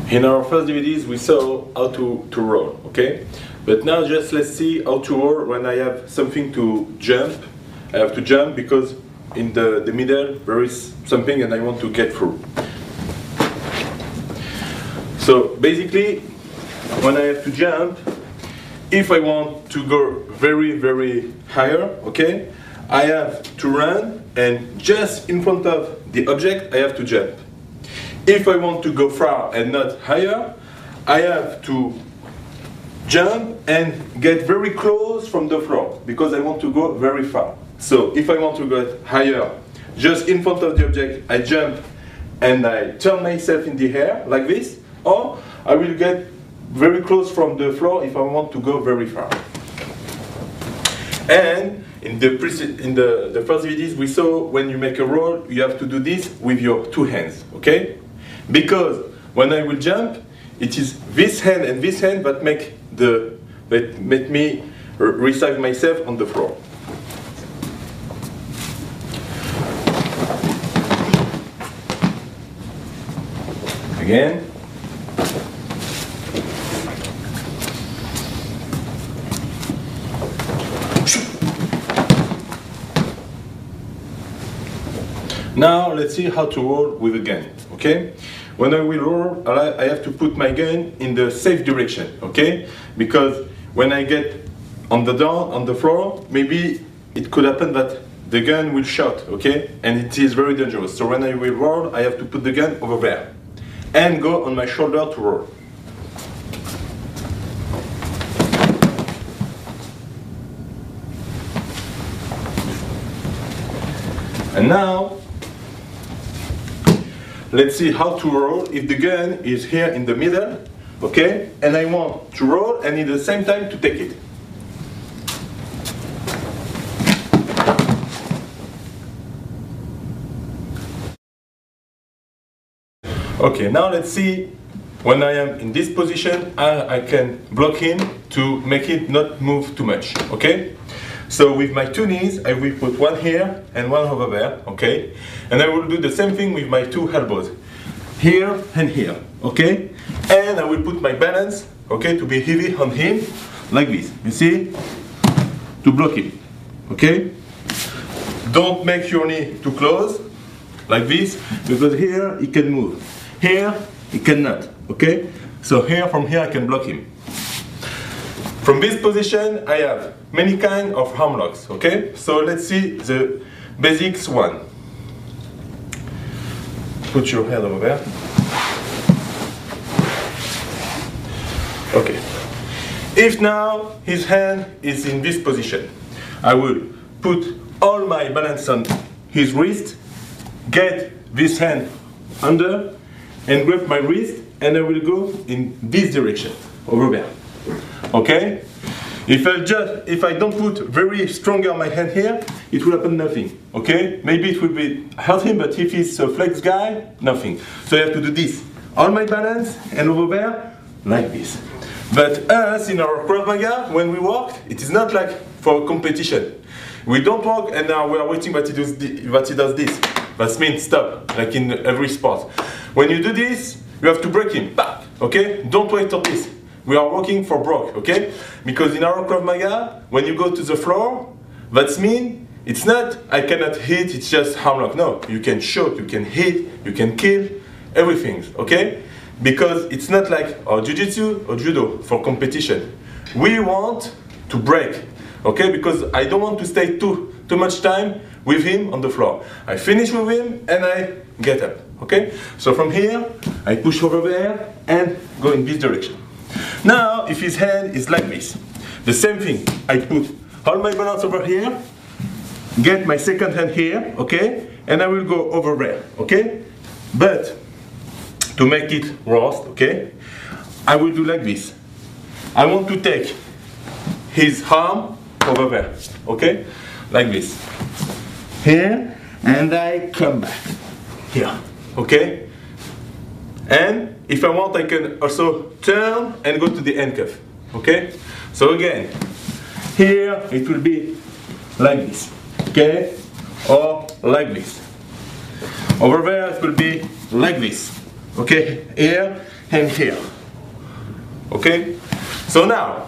In our first DVDs we saw how to roll, okay? But now just let's see how to roll when I have something to jump. I have to jump because in the middle there is something and I want to get through. So basically, when I have to jump, if I want to go very higher, okay, I have to run and just in front of the object I have to jump. If I want to go far and not higher, I have to jump and get very close from the floor because I want to go very far. So if I want to go higher, just in front of the object, I jump and I turn myself in the air like this, or I will get very close from the floor if I want to go very far. And in the first DVDs we saw when you make a roll, you have to do this with your two hands, okay? Because when I will jump, it is this hand and this hand that make me receive myself on the floor. Again. Now let's see how to roll with a gun, okay? When I will roll, I have to put my gun in the safe direction, okay? Because when I get on the floor, maybe it could happen that the gun will shot, okay? And it is very dangerous. So when I will roll, I have to put the gun over there and go on my shoulder to roll. And now, let's see how to roll if the gun is here in the middle, okay? And I want to roll and at the same time to take it. Okay, now let's see when I am in this position, I can block him to make it not move too much, okay? So with my two knees, I will put one here and one over there, okay? And I will do the same thing with my two elbows, here and here, okay? And I will put my balance, okay, to be heavy on him, like this, you see? To block him, okay? Don't make your knee too close, like this, because here he can move. Here, he cannot, okay? So here, from here, I can block him. From this position, I have many kinds of arm locks, okay? So let's see the basics one. Put your head over there. Okay. If now his hand is in this position, I will put all my balance on his wrist, get this hand under, and grab my wrist, and I will go in this direction, over there. Okay? If I don't put very stronger my hand here, it will happen nothing. Okay? Maybe it will be hurt him, but if he's a flex guy, nothing. So I have to do this. All my balance, and over there, like this. But us, in our Krav Maga, when we walk, it is not like for competition. We don't walk and now we are waiting that he does this. That means stop, like in every sport. When you do this, you have to break him back, okay? Don't wait on this. We are working for broke, okay? Because in our Krav Maga, when you go to the floor, that means it's not I cannot hit, it's just arm lock. No, you can shoot, you can hit, you can kill, everything, okay? Because it's not like our jiu-jitsu or judo for competition. We want to break, okay? Because I don't want to stay too much time with him on the floor. I finish with him and I get up, okay? So from here, I push over there and go in this direction. Now, if his hand is like this, the same thing. I put all my balance over here, get my second hand here, okay? And I will go over there, okay? But, to make it worse, okay? I will do like this. I want to take his arm over there, okay? Like this. Here, and I come back. Here, okay? And if I want, I can also turn and go to the handcuff, okay? So again, here it will be like this, okay? Or like this. Over there it will be like this, okay? Here and here, okay? So now,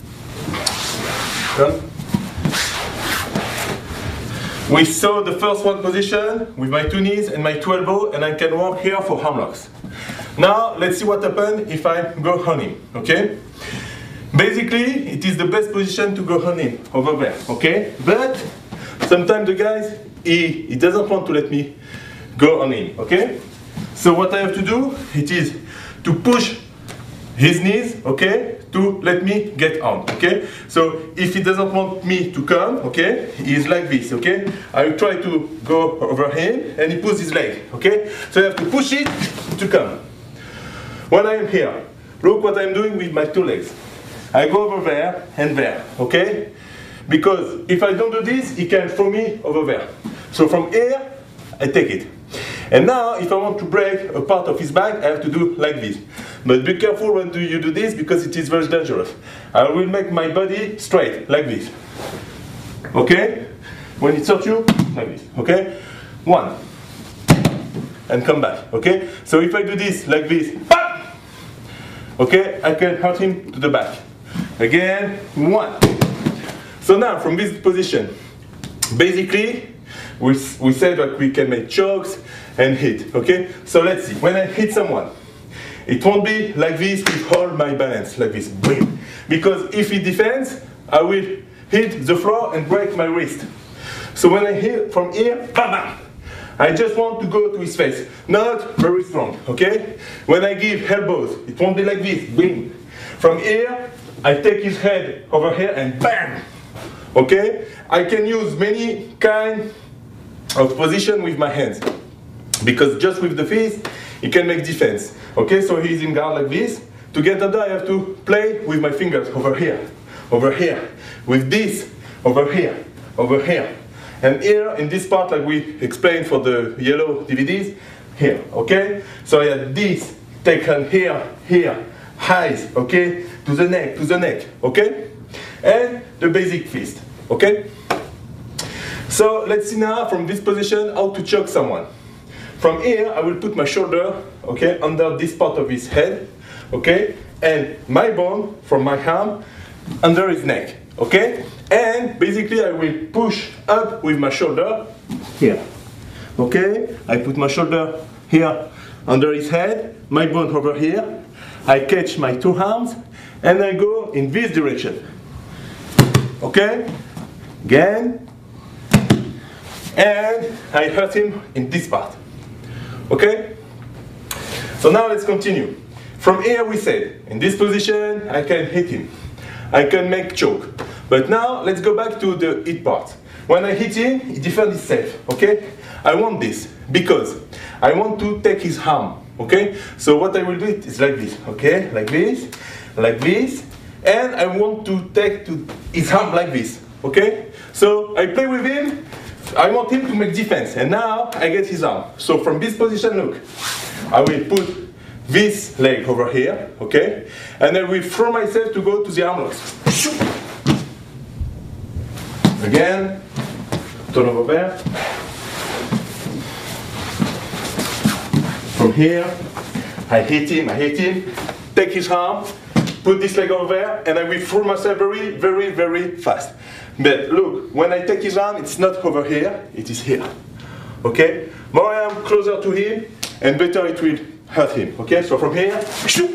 we saw the first one position with my two knees and my two elbows, and I can work here for arm locks. Now, let's see what happens if I go on him, okay? Basically, it is the best position to go on him, over there, okay? But, sometimes the guys, he doesn't want to let me go on him, okay? So what I have to do, it is to push his knees, okay, to let me get on, okay? So if he doesn't want me to come, okay, he's like this, okay? I will try to go over him and he puts his leg, okay? So I have to push it to come. When I am here, look what I'm doing with my two legs. I go over there and there, okay? Because if I don't do this, he can throw me over there. So from here, I take it. And now, if I want to break a part of his back, I have to do like this. But be careful when you do this, because it is very dangerous. I will make my body straight, like this. Okay? When it hurts you, like this. Okay? 1. And come back. Okay? So if I do this, like this, bam! Okay? I can hurt him to the back. Again, 1. So now, from this position, basically, we said that we can make chokes and hit, okay? So let's see, when I hit someone, it won't be like this with all my balance, like this, boom. Because if he defends, I will hit the floor and break my wrist. So when I hit from here, bam, bam, I just want to go to his face, not very strong, okay? When I give elbows, it won't be like this, boom. From here, I take his head over here and bam, okay? I can use many kinds of position with my hands, because just with the fist he can make defense, okay? So he's in guard like this. To get under, I have to play with my fingers over here, with this over here, and here in this part, like we explained for the yellow DVDs, here, okay? So I have this taken here, eyes, okay, to the neck, okay? And the basic fist, okay? So let's see now from this position how to choke someone. From here, I will put my shoulder, okay, under this part of his head, okay, and my bone from my arm under his neck, okay, and basically I will push up with my shoulder here, okay. I put my shoulder here under his head, my bone over here. I catch my two arms and I go in this direction, okay. Again. And I hurt him in this part, okay? So now let's continue. From here we said, in this position, I can hit him. I can make choke. But now, let's go back to the hit part. When I hit him, he defends himself, okay? I want this, because I want to take his arm, okay? So what I will do is like this, okay? Like this, and I want to take his arm like this, okay? So I play with him. I want him to make defense, and now I get his arm. So from this position, look, I will put this leg over here, okay? And I will throw myself to go to the arm locks. Again, turn over there. From here, I hit him, take his arm, put this leg over there, and I will throw myself very fast. But look, when I take his arm, it's not over here, it is here. Okay? More I am closer to him, and better it will hurt him. Okay? So from here, shoot!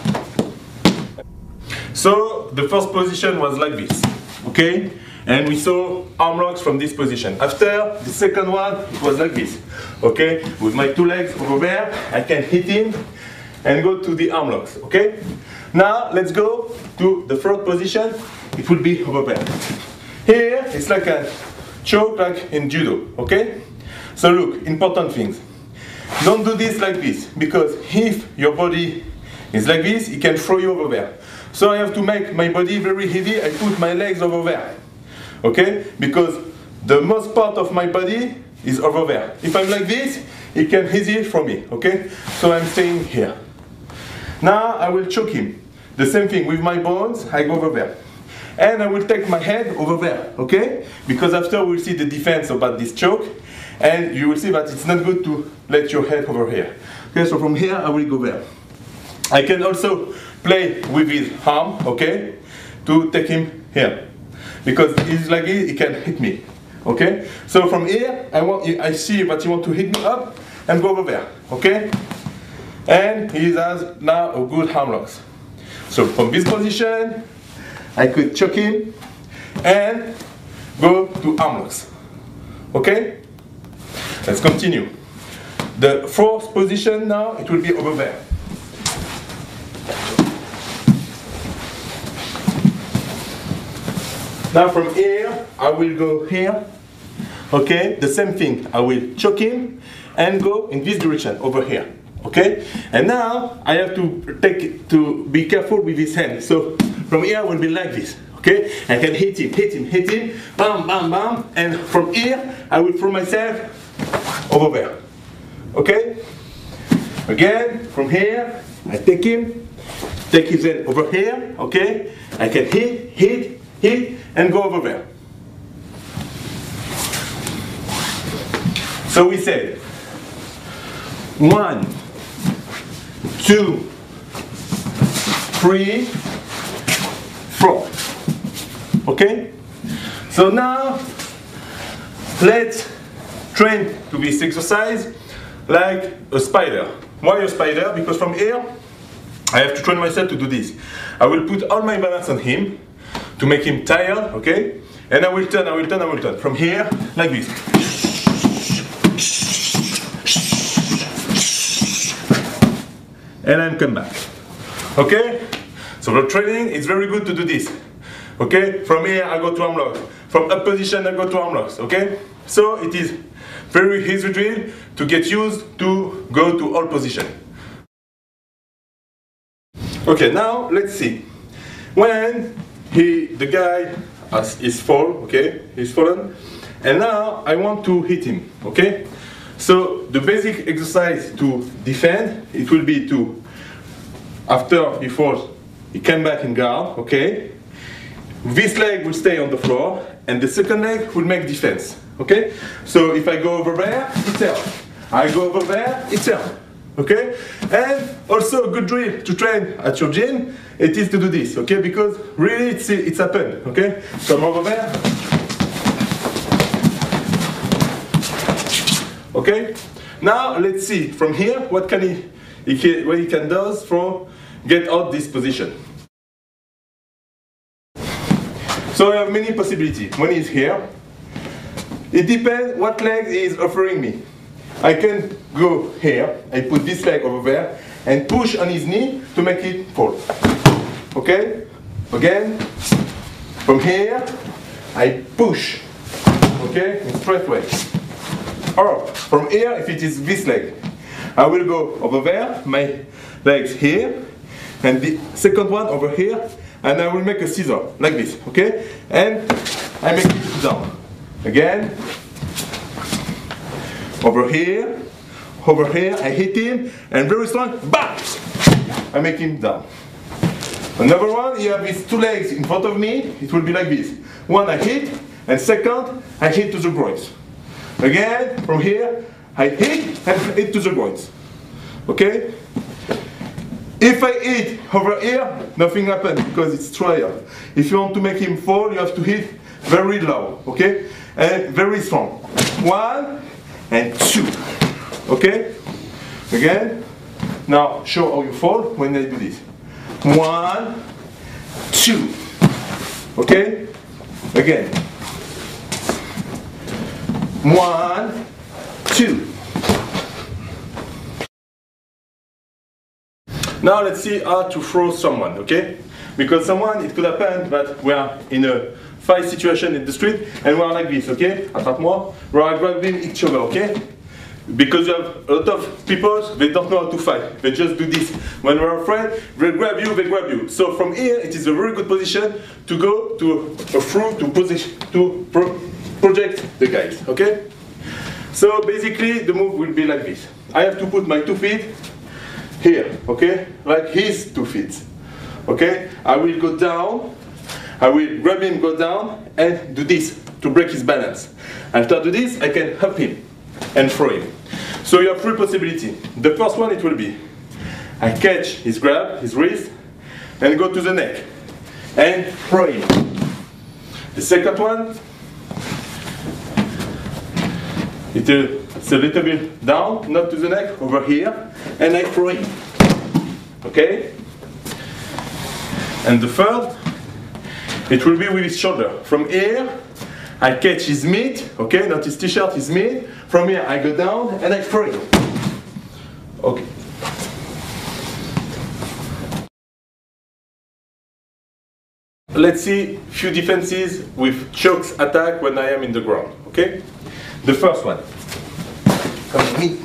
So the first position was like this. Okay? And we saw arm locks from this position. After the second one, it was like this. Okay? With my two legs over there, I can hit him and go to the arm locks. Okay? Now let's go to the third position. It will be over there. Here, it's like a choke like in judo, okay? So look, important things. Don't do this like this, because if your body is like this, it can throw you over there. So I have to make my body very heavy. I put my legs over there, okay? Because the most part of my body is over there. If I'm like this, it can easily throw me, okay? So I'm staying here. Now I will choke him. The same thing with my bones, I go over there. And I will take my head over there, okay? Because after we'll see the defense about this choke, and you will see that it's not good to let your head over here. Okay, so from here I will go there. I can also play with his arm, okay, to take him here, because he's like he can hit me. Okay, so from here I see that he want to hit me up and go over there. Okay, and he has now a good arm locks. So from this position, I could choke him and go to arm locks. Okay, let's continue. The fourth position now, it will be over there. Now from here, I will go here. Okay, the same thing. I will choke him and go in this direction over here. Okay, and now I have to be careful with his hand. So from here, I will be like this. Okay, I can hit him, bam, bam, bam, and from here, I will throw myself over there. Okay, again from here, I take him, take his hand over here. Okay, I can hit, and go over there. So we said 1, 2, 3, 4. Okay? So now let's train to this exercise like a spider. Why a spider? Because from here I have to train myself to do this. I will put all my balance on him to make him tired, okay? And I will turn. From here, like this. And then come back. Okay? So the training is very good to do this. Okay? From here, I go to arm lock. From up position, I go to arm locks. Okay? So it is very easy drill to get used to go to all position. Okay, now let's see. When the guy is he's fallen, and now I want to hit him, okay? So the basic exercise to defend, it will be to, after he falls, he come back in guard, okay? This leg will stay on the floor, and the second leg will make defense, okay? So if I go over there, it's out. I go over there, it's out. Okay? And also a good drill to train at your gym, it is to do this, okay? Because really it's happened, okay? So I'm over there. Okay? Now let's see from here what he can do for get out this position. So I have many possibilities. One is here. It depends what leg he is offering me. I can go here, I put this leg over there, and push on his knee to make it fall. Okay? Again, from here, I push. Okay? In straight way. Or, from here, if it is this leg, I will go over there, my legs here, and the second one over here, and I will make a scissor, like this. Okay? And I make it down. Again. Over here, I hit him, and very strong, bam! I make him down. Another one, you have these two legs in front of me, it will be like this. One I hit, and second, I hit to the groins. Again, from here, I hit and hit to the groins. Okay? If I hit over here, nothing happens because it's trial. If you want to make him fall, you have to hit very low, okay? And very strong. 1, and 2. Okay? Again. Now show how you fall when I do this. 1, 2. Okay? Again. 1, 2. Now let's see how to throw someone, okay? Because someone, it could happen that we are in a fight situation in the street and we are like this, okay? Attrape-moi. We are grabbing each other, okay? Because you have a lot of people, they don't know how to fight. They just do this. When we're afraid, they grab you. So from here, it is a very good position to go to a throw to project the guys, okay? So basically, the move will be like this. I have to put my 2 feet here, okay? Like his 2 feet, okay? I will go down, I will grab him, go down, and do this to break his balance. After I do this, I can help him and throw him. So you have three possibilities. The first one, it will be, I catch his grab, his wrist, and go to the neck, and throw him. The second one, it's a little bit down, not to the neck, over here, and I throw him. Okay? And the third, it will be with his shoulder. From here, I catch his meat, okay, not his t-shirt, his meat. From here, I go down and I throw him. Okay. Let's see few defenses with chokes attack when I am in the ground, okay? The first one, come with me.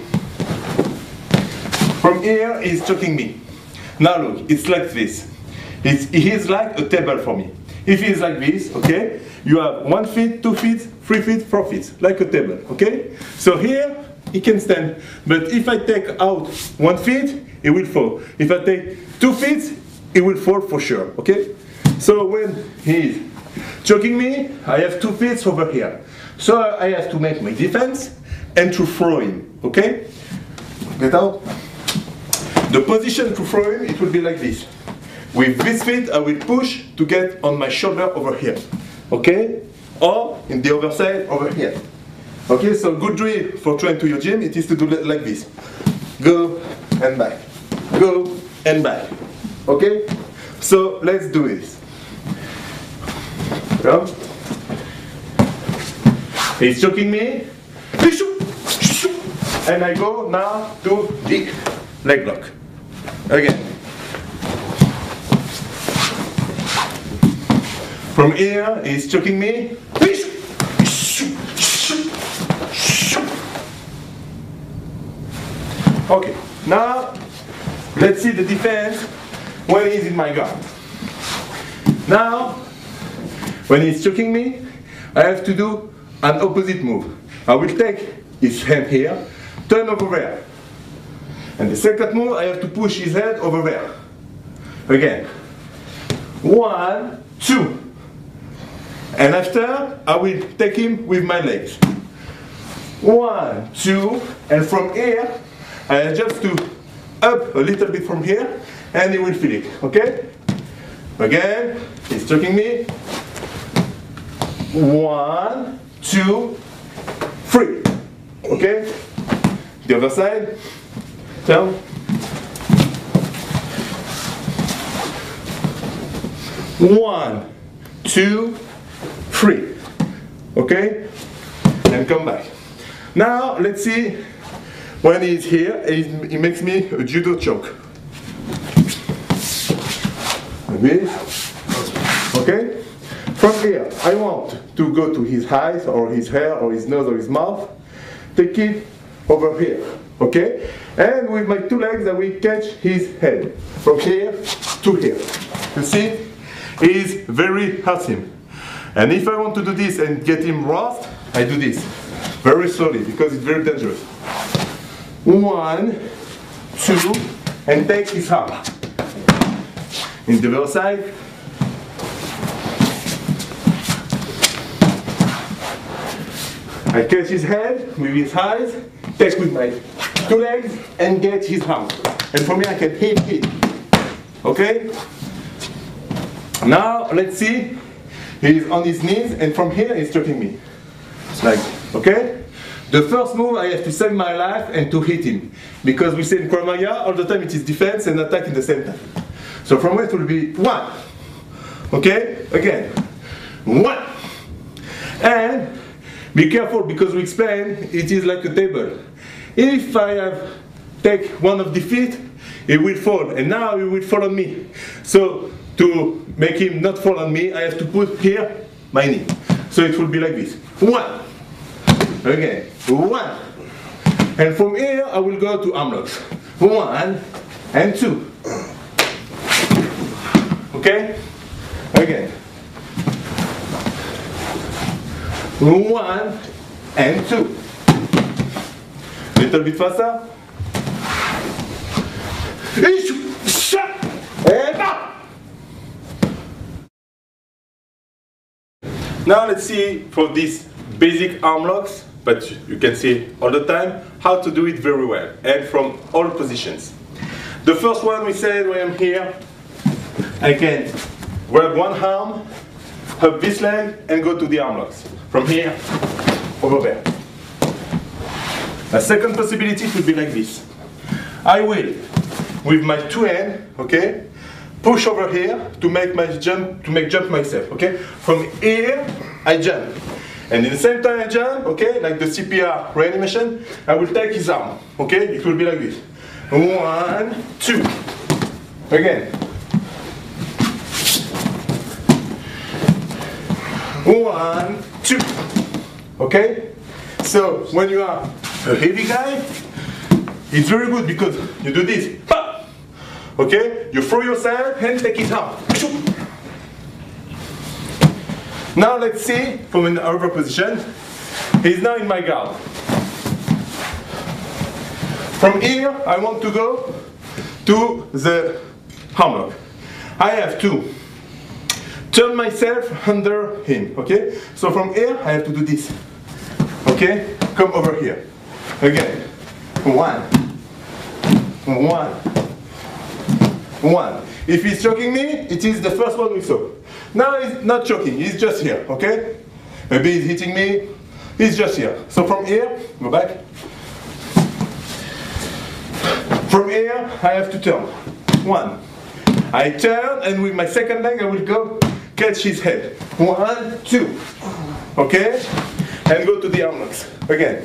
From here, he's choking me. Now look, it's like this. He's like a table for me. If he's like this, okay, you have 1 foot, 2 feet, 3 feet, 4 feet, like a table, okay? So here, he can stand. But if I take out 1 foot, he will fall. If I take 2 feet, he will fall for sure, okay? So when he's choking me, I have 2 feet over here. So I have to make my defense and to throw him, okay? Get out. The position to throw him, it will be like this. With this feet, I will push to get on my shoulder over here, okay? Or in the other side over here. Okay, so good drill for trying to your gym, it is to do it like this. Go and back, go and back, okay? So let's do this. Come. He's choking me, and I go now to the leg lock. Again. From here, he's choking me. Okay, now let's see the defense when he's in my guard. Now, when he's choking me, I have to do an opposite move. I will take his hand here, turn over there. And the second move, I have to push his head over there. Again. 1, 2. And after, I will take him with my legs. 1, 2, and from here, I adjust to up a little bit from here, and he will feel it, okay? Again, he's choking me. 1, 2, 3. Okay? The other side. Turn. 1, 2, 3. Okay? And come back. Now, let's see when he's here, he makes me a judo choke. Like this. Okay? From here, I want to go to his eyes, or his hair, or his nose, or his mouth. Take it over here. Okay? And with my 2 legs, I will catch his head. From here to here. You see? He's very awesome. And if I want to do this and get him rough, I do this. Very slowly, because it's very dangerous. 1, 2, and take his arm. In the other side. I catch his head with his eyes, take with my 2 legs, and get his arm. And from here I can hit it. Okay? Now let's see. He's on his knees, and from here he's choking me. Like, okay? The first move, I have to save my life and to hit him. Because we say in Krav Maga, all the time it is defense and attack in the same time. So from here it will be 1. Okay? Again. 1. And be careful, because we explain it is like a table. If I take one of the feet, it will fall. And now it will fall on me. So to make him not fall on me, I have to put here my knee. So it will be like this. 1. Again. 1. And from here I will go to arm locks. 1 and 2. Okay? Again. 1 and 2. Little bit faster. And up. Now let's see for these basic arm locks but you can see all the time how to do it very well and from all positions. The first one we said when I'm here, I can grab one arm, up this leg and go to the arm locks. From here, over there. A second possibility could be like this. I will, with my two hands, okay, push over here to make jump myself, okay? From here, I jump. And in the same time I jump, okay, like the CPR reanimation, I will take his arm, okay? It will be like this. 1, 2. Again. 1, 2. Okay? So when you are a heavy guy, it's very good because you do this. Okay? You throw yourself and take his arm. Now let's see from another position. He's now in my guard. From here, I want to go to the arm lock. I have to turn myself under him, okay? So from here, I have to do this, okay? Come over here. Again. 1, 1, 1. If he's choking me, it is the first one we saw. Now he's not choking, he's just here, okay? Maybe he's hitting me, he's just here. So from here, go back. From here, I have to turn. 1. I turn, and with my second leg, I will go catch his head. 1, 2. Okay? And go to the arm locks. Again.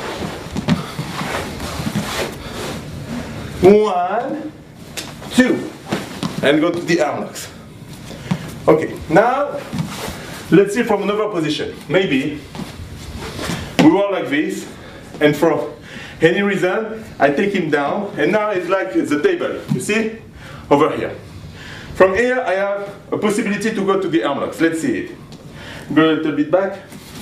1, 2. And go to the arm locks. Okay, now let's see from another position. Maybe we were like this, and for any reason I take him down, and now it's like the table, you see? Over here. From here I have a possibility to go to the arm locks. Let's see it. Go a little bit back.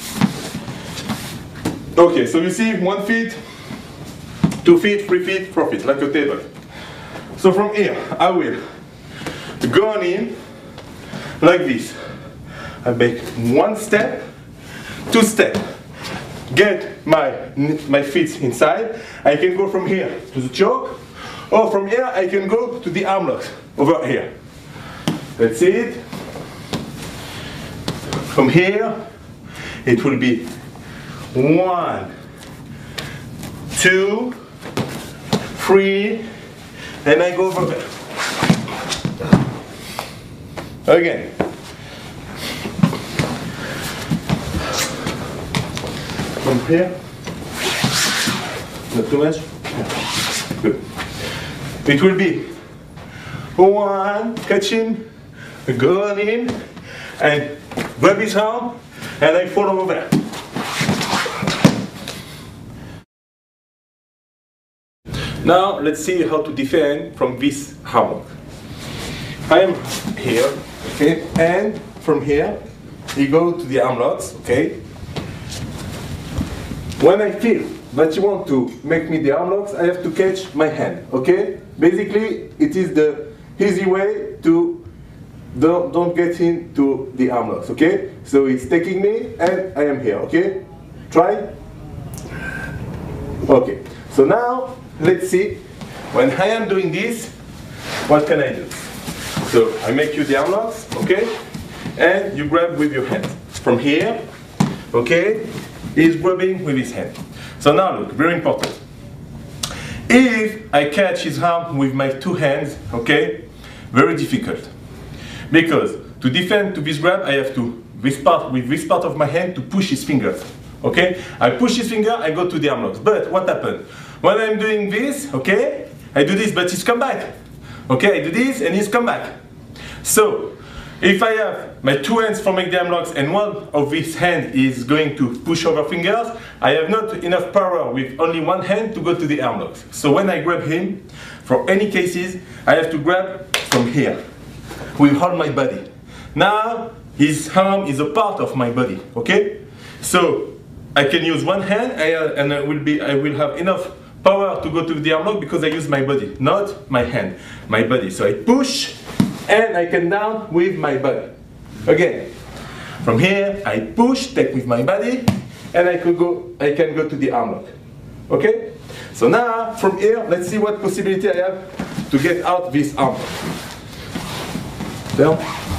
Okay, so you see 1 feet, 2 feet, 3 feet, 4 feet, like a table. So from here I will go on in like this. I make 1 step, 2 steps. Get my feet inside. I can go from here to the choke, or from here I can go to the arm locks over here. Let's see it. From here, it will be 1, 2, 3, and I go over there. Again. From here. Not too much? Good. It will be 1, catch him, go on in, and grab his arm, and I fall over there. Now let's see how to defend from this arm lock. I am here, okay, and from here, you go to the arm locks, okay. When I feel that you want to make me the arm locks, I have to catch my hand, okay? Basically, it is the easy way to don't get into the arm locks, okay? So it's taking me and I am here, okay? Try. Okay, so now let's see, when I am doing this, what can I do? So I make you the arm locks, okay? And you grab with your hand. From here, okay? He's grabbing with his hand. So now look, very important. If I catch his arm with my 2 hands, okay, very difficult. Because to defend to this grab, I have to, with this part of my hand, to push his fingers. Okay? I push his finger, I go to the arm locks. But what happened? When I'm doing this, okay, I do this, but he's come back. Okay, I do this and he's come back. So, if I have my 2 hands for make the arm locks and one of these hands is going to push over fingers, I have not enough power with only 1 hand to go to the arm locks. So when I grab him, for any cases, I have to grab from here with all my body. Now, his arm is a part of my body, okay? So, I can use 1 hand and I will have enough power to go to the arm lock because I use my body, not my hand, my body. So I push and I can down with my body. Again, from here I push, take with my body, and I can go to the arm lock. Okay? So now, from here, let's see what possibility I have to get out this arm lock. Down.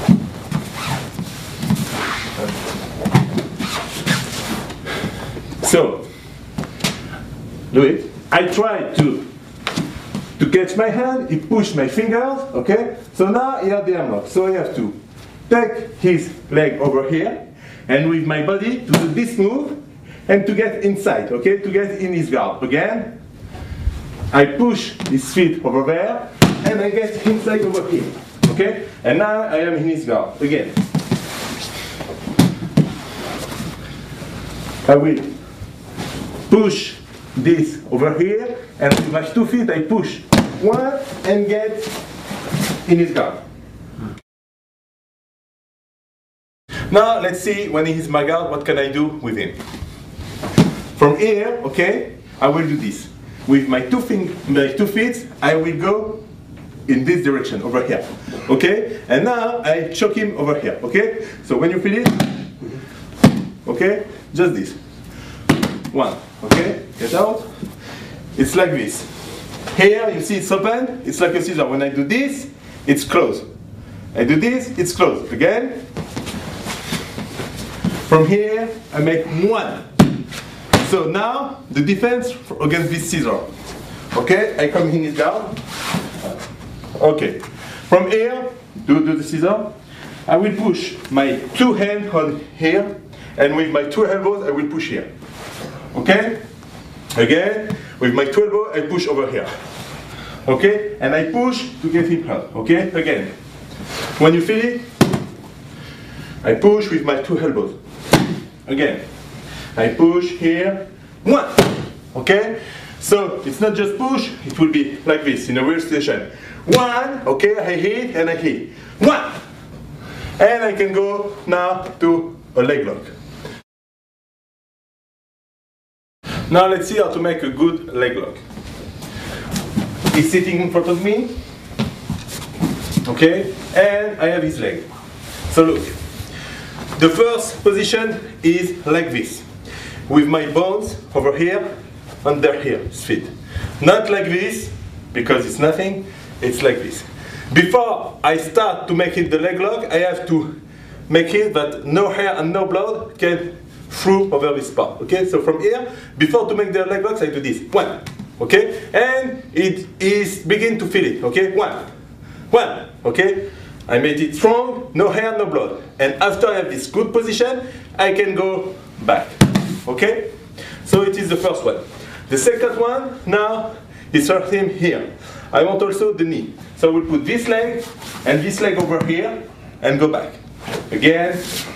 So, do it. I try to catch my hand, he push my fingers, okay? So now he has the arm lock. So I have to take his leg over here, and with my body to do this move, and to get inside, okay? To get in his guard. Again, I push his feet over there, and I get inside over here, okay? And now I am in his guard. Again. I will push this over here, and with my 2 feet I push one and get in his guard. Now let's see when he is my guard, what can I do with him. From here, okay, I will do this. With my 2 feet, I will go in this direction, over here. Okay? And now I choke him over here. Okay? So when you feel it, okay, just this. 1, okay, get out. It's like this. Here, you see it's open, it's like a scissor. When I do this, it's closed. I do this, it's closed. Again. From here, I make 1. So now, the defense against this scissor. Okay, I come in his guard. Okay. From here, do the scissor. I will push my 2 hands on here, and with my 2 elbows, I will push here. Okay? Again, with my 2 elbows, I push over here. Okay? And I push to get him out. Okay? Again. When you feel it, I push with my 2 elbows. Again. I push here. 1. Okay? So, it's not just push, it will be like this, in a real station. 1, okay, I hit and I hit. 1! And I can go now to a leg lock. Now let's see how to make a good leg lock. He's sitting in front of me, okay, and I have his leg. So look, the first position is like this, with my bones over here, under here, his feet. Not like this, because it's nothing, it's like this. Before I start to make it the leg lock, I have to make it that no hair and no blood can through over this part. Okay, so from here, before to make the leg locks, I do this. 1, okay, and it is begin to feel it. Okay, 1, okay. I made it strong, no hair, no blood. And after I have this good position, I can go back. Okay, so it is the first one. The second one now is him here. I want also the knee. So we'll put this leg and this leg over here and go back. Again.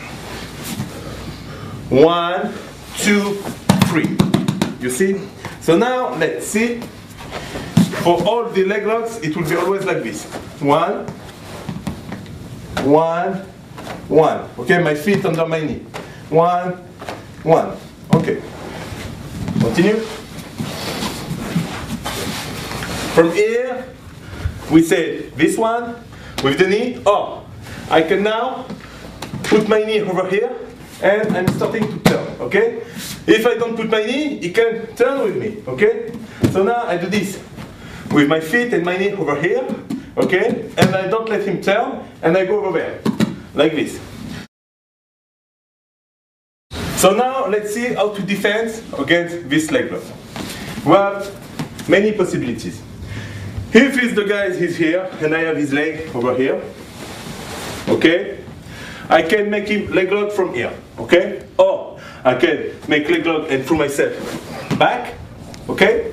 1, 2, 3. You see? So now let's see. For all the leg locks, it will be always like this. 1, 1, 1. Okay, my feet under my knee. 1, 1. Okay. Continue. From here, we say this one with the knee. Oh, I can now put my knee over here. And I'm starting to turn, okay? If I don't put my knee, he can turn with me, okay? So now I do this with my feet and my knee over here, okay? And I don't let him turn, and I go over there, like this. So now let's see how to defend against this leg lock. We have many possibilities. If it's the guy is here, and I have his leg over here, okay? I can make him leg lock from here, okay? Or I can make leg lock and throw myself back, okay?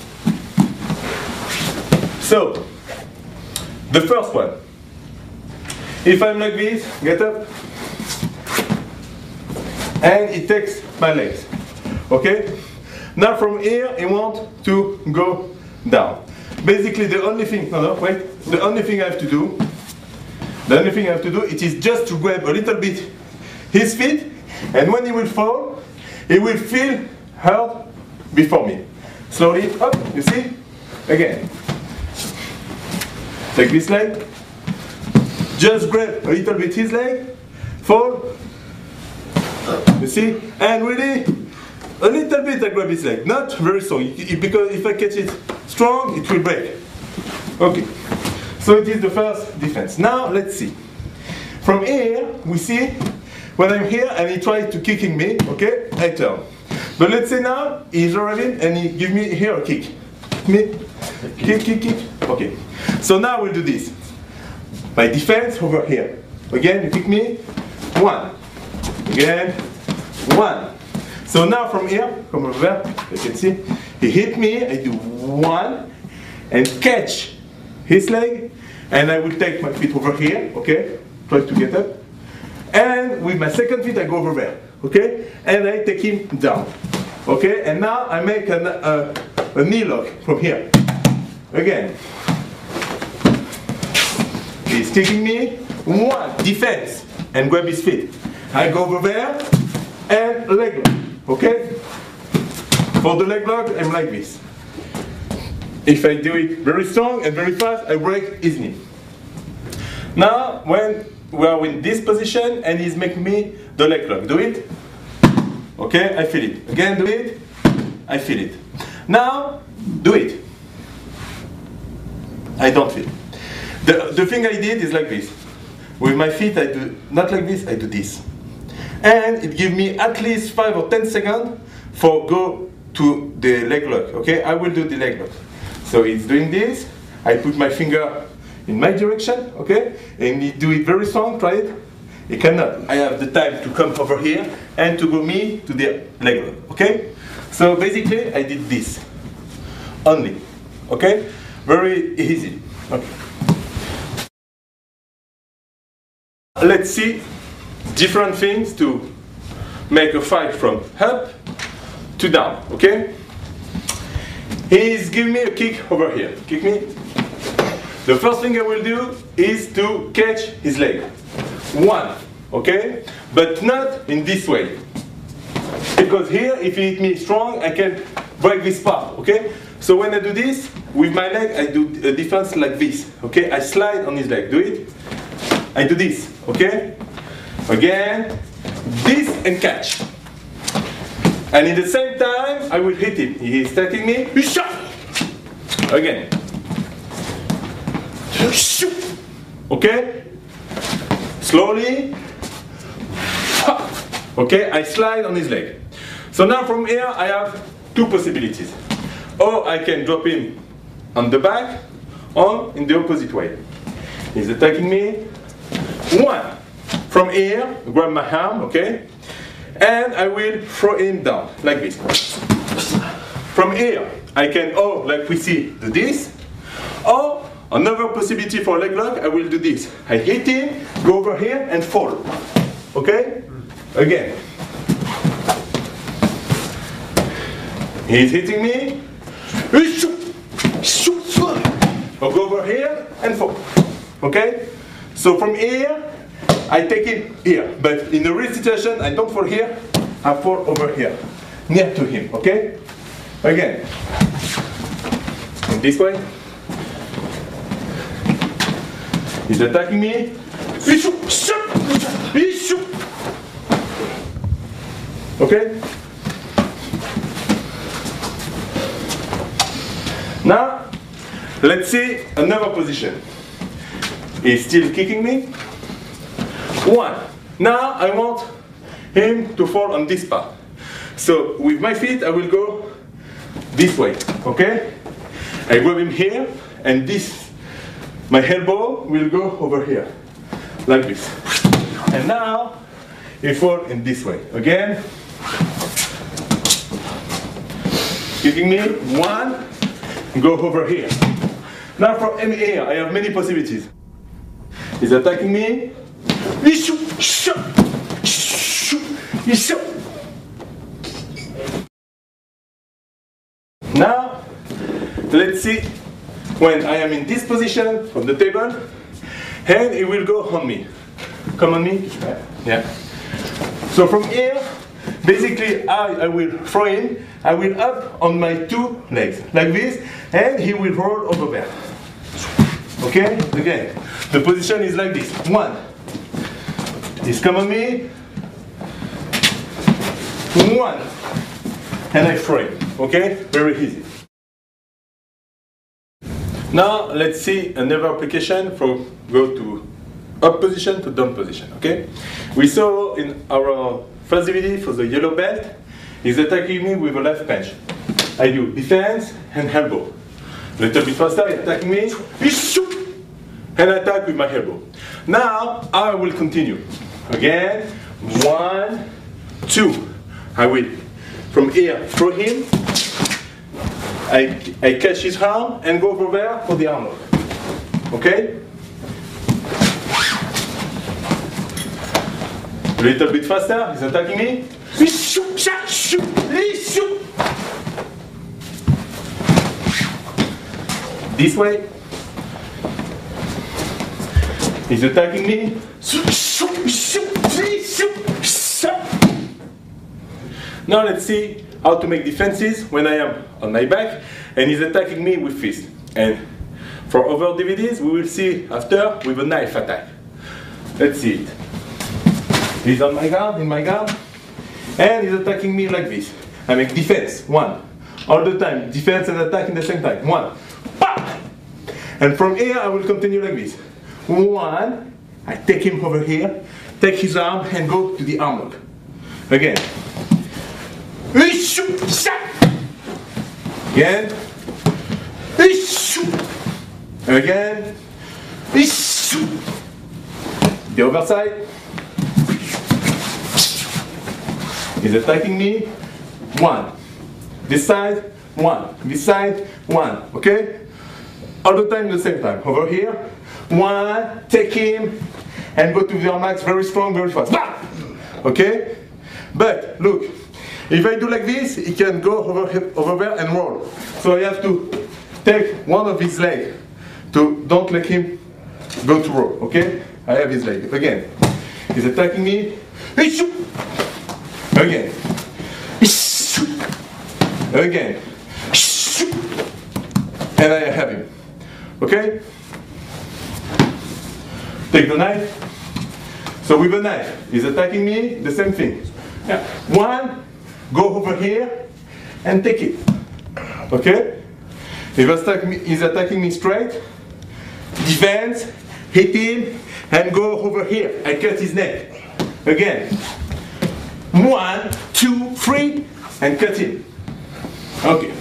So, the first one. If I'm like this, get up, and it takes my legs, okay? Now from here, I want to go down. Basically, the only thing, the only thing I have to do, it is just to grab a little bit his feet, and when he will fall, he will feel hurt before me. Slowly, up, you see? Again. Take this leg, just grab a little bit his leg, fall, you see? And really a little bit I grab his leg, not very strong, because if I catch it strong, it will break. Okay, so it is the first defense. Now let's see. From here, we see when I'm here and he tries to kicking me, okay, I turn. But let's say now he's arriving and he give me here a kick. Kick, kick, kick. Okay. So now we'll do this. My defense over here. Again, you kick me. 1. Again. 1. So now from here, come over there, you can see, he hit me, I do 1, and catch his leg, and I will take my feet over here, okay? Try to get up. And with my second feet, I go over there, okay? And I take him down, okay? And now I make a knee lock from here. Again. He's kicking me. 1, defense, and grab his feet. I go over there, and leg lock. Okay? For the leg lock, I'm like this. If I do it very strong and very fast, I break his knee. Now, when we are in this position and he's making me the leg lock, do it. Okay, I feel it. Again, do it. I feel it. Now, do it. I don't feel. The thing I did is like this. With my feet, I do not like this, I do this. And it gives me at least 5 or 10 seconds for go to the leg lock. Okay, I will do the leg lock. So it's doing this. I put my finger in my direction. Okay, and you do it very strong. Try it. You cannot. I have the time to come over here and to go me to the leg lock. Okay. So basically, I did this only. Okay, very easy. Okay. Let's see different things to make a fight from up to down, okay? He's giving me a kick over here. Kick me. The first thing I will do is to catch his leg. 1, okay? But not in this way. Because here, if he hit me strong, I can break this part, okay? So when I do this, with my leg, I do a defense like this, okay? I slide on his leg. Do it. I do this, okay? Again, this and catch. And in the same time, I will hit him. He is attacking me. Again. Okay? Slowly. Okay, I slide on his leg. So now from here, I have 2 possibilities. Or I can drop him on the back, or in the opposite way. He's attacking me. 1. From here, grab my arm, okay? And I will throw him down, like this. From here, I can, like we see, do this. Or, another possibility for leg lock, I will do this. I hit him, go over here, and fall. Okay? Again. He's hitting me. I'll go over here, and fall. Okay? So from here, I take it here, but in the real situation, I don't fall here, I fall over here, near to him, okay? Again, in this way. He's attacking me. Okay? Now, let's see another position. He's still kicking me. 1. Now I want him to fall on this part. So with my feet I will go this way, okay? I grab him here and this, my elbow will go over here, like this. And now he fall in this way. Again, kicking me. 1, go over here. Now from here I have many possibilities. He's attacking me. Now, let's see when I am in this position from the table, and he will go on me. Come on me. Yeah. So from here, basically I will throw him, I will up on my 2 legs, like this, and he will roll over there. Okay? Again. The position is like this. 1. He's come on me. 1. and I throw him. Okay? Very easy. Now let's see another application from go to up position to down position. Okay? We saw in our first DVD for the yellow belt, he's attacking me with a left punch. I do defense and elbow. A little bit faster, he's attacking me, and attack with my elbow. Now I will continue. Again, 1, 2. I will from here throw him. I catch his arm and go over there for the arm lock. Okay? A little bit faster, he's attacking me. This way. He's attacking me. Now let's see how to make defenses when I am on my back and he's attacking me with fist. And for other DVDs we will see after with a knife attack. Let's see it. He's on my guard, in my guard, and he's attacking me like this. I make defense, 1. All the time, defense and attack in the same time. 1. Pop! And from here I will continue like this. 1, I take him over here, take his arm and go to the arm lock. Again. Again. Again. The other side. He's attacking me. 1. This side, 1. This side, 1. Okay? All the time, the same time. Over here. 1. Take him and go to the arm max very strong, very fast. Okay? But look, if I do like this, he can go over there and roll. So I have to take one of his legs to don't let him go to roll. Okay? I have his leg. Again. He's attacking me. Again. Again. And I have him. Okay? Take the knife. So with the knife, he's attacking me, the same thing. 1, go over here and take it. Okay? He's attacking me straight. Defense, hit him, and go over here. I cut his neck. Again. 1, 2, 3, and cut him. Okay.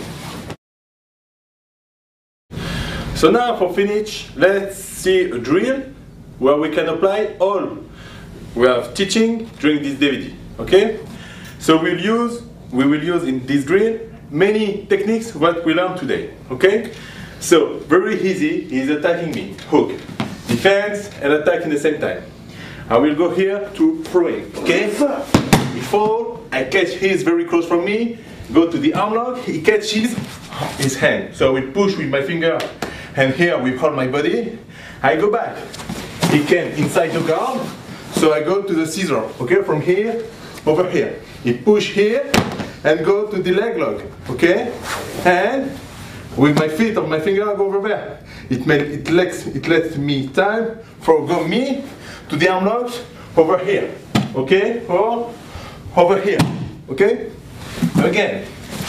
So now for finish, let's see a drill where we can apply all we have teaching during this DVD. Okay? So we will use in this drill many techniques what we learned today. Okay? So very easy, he's attacking me. Hook. Defense and attack in the same time. I will go here to throwing. Okay? He fall, I catch his very close from me, go to the arm lock, he catches his hand. So I will push with my finger and here we hold my body. I go back. He came inside the guard, so I go to the scissor. Okay? From here, over here. He push here and go to the leg lock. Okay? And with my feet or my finger I go over there. It lets me time for go me to the arm lock over here. Okay? Or over here. Okay? Again.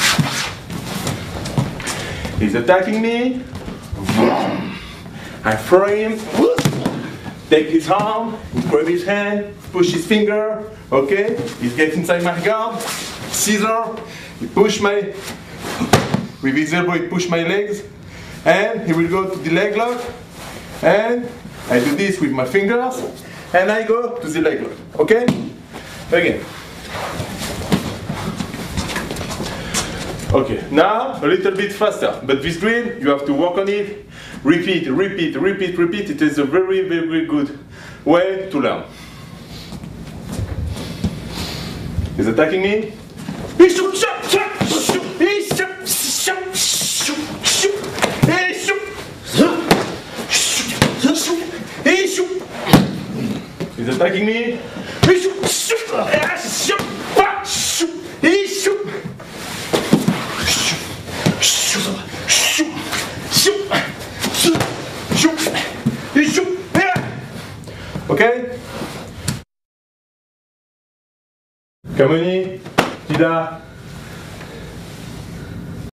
He's attacking me. I throw him. Take his arm, grab his hand, push his finger. Okay? He gets inside my guard. Scissor. He push my. With his elbow, he push my legs. And he will go to the leg lock. And I do this with my fingers. And I go to the leg lock. Okay? Again. Okay, now a little bit faster. But this drill, you have to work on it. Repeat, repeat, repeat, repeat. It is a very, very good way to learn. He's attacking me. He's attacking me. Okay? Kamoni, Tida.